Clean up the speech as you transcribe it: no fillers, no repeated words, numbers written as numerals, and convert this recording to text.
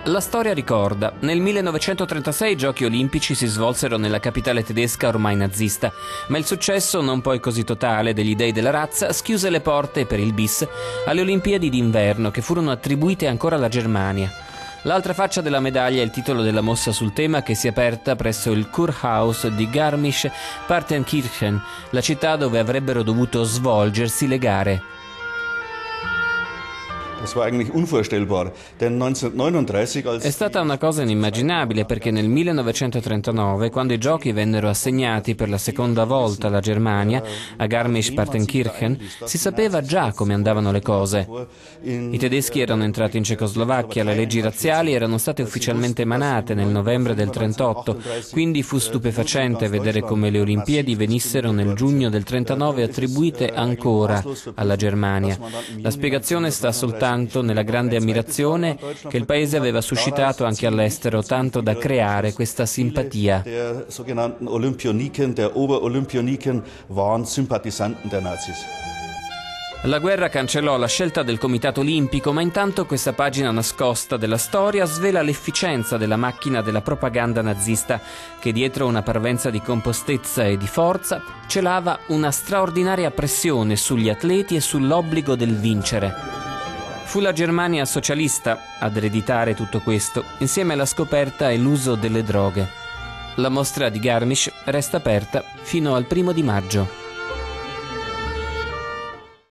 La storia ricorda, nel 1936 i Giochi olimpici si svolsero nella capitale tedesca ormai nazista, ma il successo, non poi così totale, degli dei della razza schiuse le porte per il bis alle Olimpiadi d'inverno che furono attribuite ancora alla Germania. L'altra faccia della medaglia è il titolo della mostra sul tema che si è aperta presso il Kurhaus di Garmisch-Partenkirchen, la città dove avrebbero dovuto svolgersi le gare. È stata una cosa inimmaginabile perché nel 1939, quando i giochi vennero assegnati per la seconda volta alla Germania, a Garmisch-Partenkirchen, si sapeva già come andavano le cose. I tedeschi erano entrati in Cecoslovacchia, le leggi razziali erano state ufficialmente emanate nel novembre del 1938, quindi fu stupefacente vedere come le Olimpiadi venissero nel giugno del 1939 attribuite ancora alla Germania. La spiegazione sta soltanto nella grande ammirazione che il paese aveva suscitato anche all'estero, tanto da creare questa simpatia. La guerra cancellò la scelta del Comitato Olimpico, ma intanto questa pagina nascosta della storia svela l'efficienza della macchina della propaganda nazista, che dietro una parvenza di compostezza e di forza celava una straordinaria pressione sugli atleti e sull'obbligo del vincere. Fu la Germania socialista ad ereditare tutto questo, insieme alla scoperta e l'uso delle droghe. La mostra di Garmisch resta aperta fino al 1° maggio.